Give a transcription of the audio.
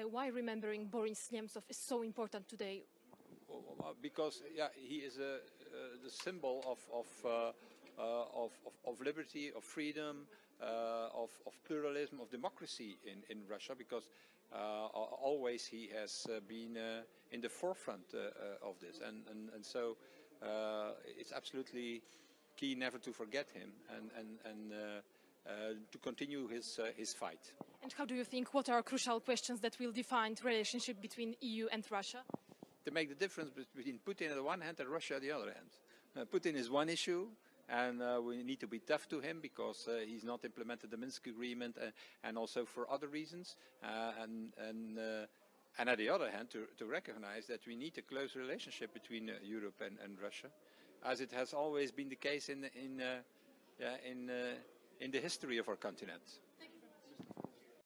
why remembering Boris Nemtsov is so important today? Because he is the symbol of liberty, of freedom, of pluralism, of democracy in Russia. Because always he has been in the forefront of this, and so it's absolutely key never to forget him and to continue his fight. And how do you think? What are crucial questions that will define the relationship between EU and Russia? To make the difference between Putin on the one hand and Russia on the other hand. Putin is one issue, and we need to be tough to him because he's not implemented the Minsk agreement, and also for other reasons. And on the other hand, to recognize that we need a close relationship between Europe and Russia, as it has always been the case in the history of our continent.